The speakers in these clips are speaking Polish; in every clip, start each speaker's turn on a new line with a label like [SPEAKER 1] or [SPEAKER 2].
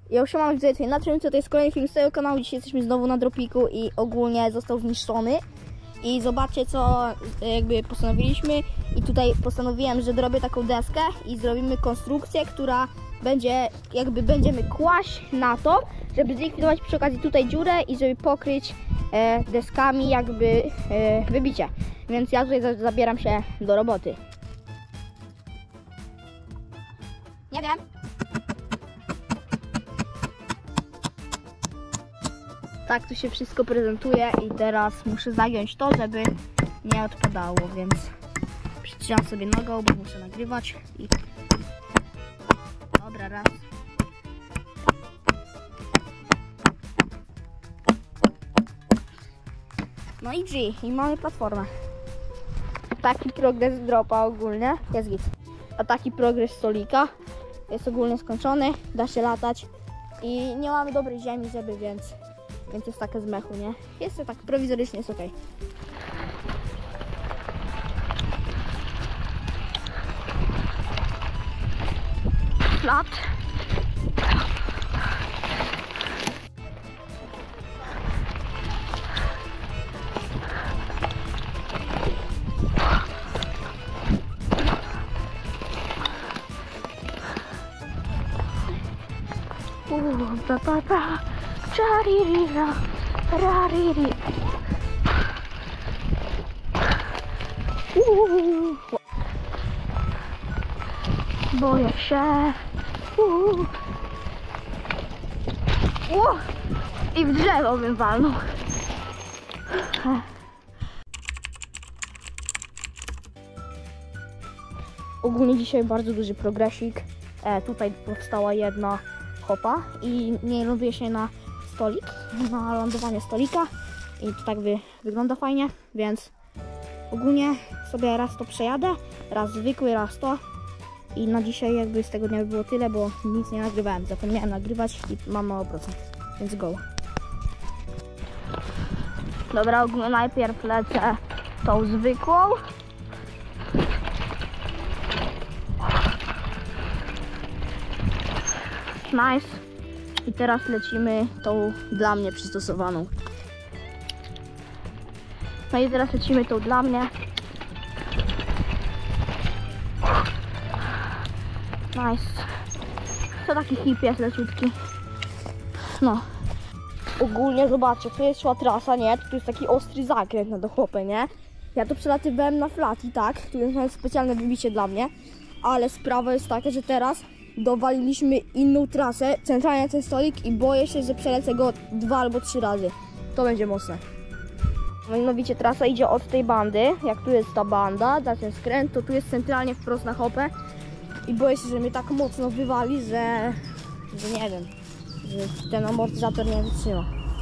[SPEAKER 1] Ja już mam widzę tutaj na Trynce, to jest kolejny film z tego kanału. Dzisiaj jesteśmy znowu na dropiku i ogólnie został zniszczony. I zobaczcie, co jakby postanowiliśmy. I tutaj postanowiłem, że zrobię taką deskę i zrobimy konstrukcję, która będzie, jakby będziemy kłaść na to, żeby zlikwidować przy okazji tutaj dziurę i żeby pokryć deskami jakby wybicie. Więc ja tutaj zabieram się do roboty. Nie wiem. Tak tu się wszystko prezentuje i teraz muszę zagiąć to, żeby nie odpadało, więc przytrzymam sobie nogą, bo muszę nagrywać i... Dobra, raz. No i G, i mamy platformę. Taki progres dropa ogólnie, jest git. A taki progres stolika jest ogólnie skończony, da się latać i nie mamy dobrej ziemi, żeby, więc jest takie z mechu, nie? Jest to tak prowizorycznie, jest ok. Flat. Pa pa pa, charirira, rariri. Boję się. I w drzewo bym walnął. Ogólnie dzisiaj bardzo duży progresik. Tutaj powstała jedna hopa i nie ląduje się na stolik, na lądowanie stolika i to tak wygląda fajnie, więc ogólnie sobie raz to przejadę, raz zwykły, raz to i na dzisiaj jakby z tego dnia by było tyle, bo nic nie nagrywałem, zapomniałem nagrywać i mam mało procent, więc go. Dobra, ogólnie najpierw lecę tą zwykłą. Nice. I teraz lecimy tą dla mnie przystosowaną. No i teraz lecimy tą dla mnie. Nice. To taki hip jest leciutki. No. Ogólnie zobaczcie, tu jest szła trasa, nie? Tu jest taki ostry zakręt na dochłopę, nie? Ja to przelatywałem na flat i tak. Tu jest specjalne wybicie dla mnie. Ale sprawa jest taka, że teraz dowaliliśmy inną trasę, centralnie ten stolik i boję się, że przelecę go 2 albo 3 razy. To będzie mocne. Mianowicie trasa idzie od tej bandy, jak tu jest ta banda, za ten skręt, to tu jest centralnie wprost na hopę i boję się, że mnie tak mocno wywali, że nie wiem, że ten amortyzator nie wytrzyma.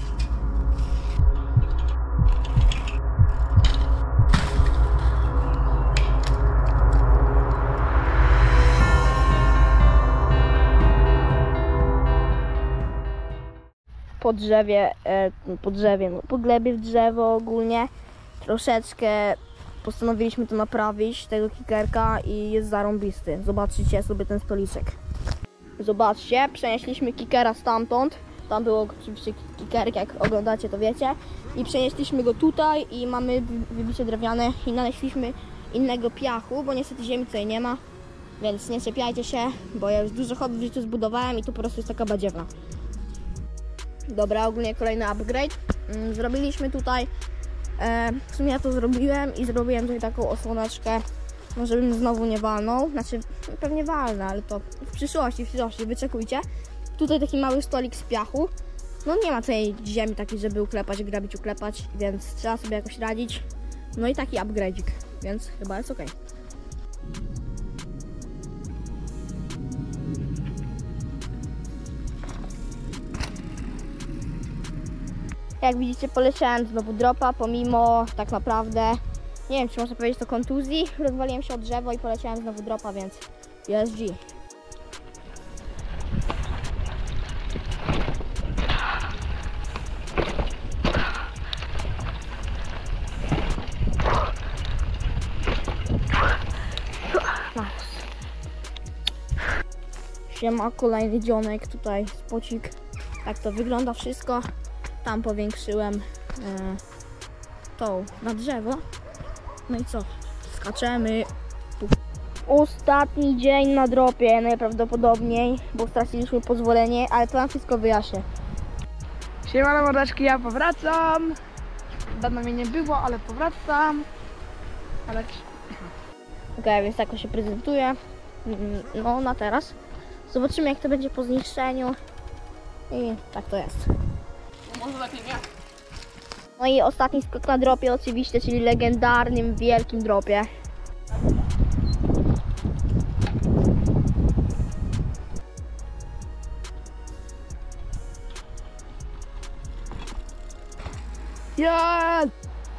[SPEAKER 1] Po glebie w drzewo ogólnie troszeczkę postanowiliśmy to naprawić, tego kickerka i jest zarąbisty. Zobaczcie sobie ten stoliczek. Zobaczcie, przenieśliśmy kickera stamtąd, tam było oczywiście kickerek, jak oglądacie to wiecie, i przenieśliśmy go tutaj i mamy wybicie drewniane i nanieśliśmy innego piachu, bo niestety ziemi tutaj nie ma, więc nie czepiajcie się, bo ja już dużo hobby w życiu zbudowałem i to po prostu jest taka badziewna. Dobra, ogólnie kolejny upgrade. Zrobiliśmy tutaj, w sumie ja to zrobiłem i zrobiłem tutaj taką osłoneczkę, no żebym znowu nie walnął, znaczy pewnie walnę, ale to w przyszłości, wyczekujcie. Tutaj taki mały stolik z piachu, no nie ma tej ziemi takiej, żeby uklepać, grabić, uklepać, więc trzeba sobie jakoś radzić. No i taki upgrade'ik, więc chyba jest ok. Jak widzicie, poleciałem znowu dropa, pomimo tak naprawdę, nie wiem czy można powiedzieć to kontuzji, rozwaliłem się o drzewo i poleciałem znowu dropa, więc jest G. Siema, kolejny dzionek, tutaj spocik. Tak to wygląda wszystko. Tam powiększyłem tą na drzewo. No i co? Skaczemy. Ostatni dzień na dropie najprawdopodobniej, bo straciliśmy pozwolenie, ale to nam wszystko wyjaśnię.
[SPEAKER 2] Siemano mordeczki, ja powracam. Dawno mnie nie było, ale powracam. Ale...
[SPEAKER 1] Okej, więc tak to się prezentuje. No na teraz. Zobaczymy jak to będzie po zniszczeniu. I tak to jest.
[SPEAKER 2] Może lepiej nie.
[SPEAKER 1] No i ostatni skok na dropie oczywiście, czyli legendarnym wielkim dropie.
[SPEAKER 2] Jest!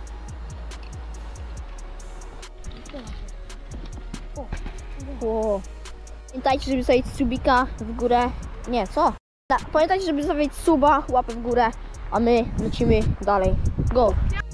[SPEAKER 1] Wow. Pamiętajcie, żeby zostawić subika w górę. Nie, co? Pamiętajcie, żeby zostawić suba, łapę w górę, a my lecimy dalej. Go!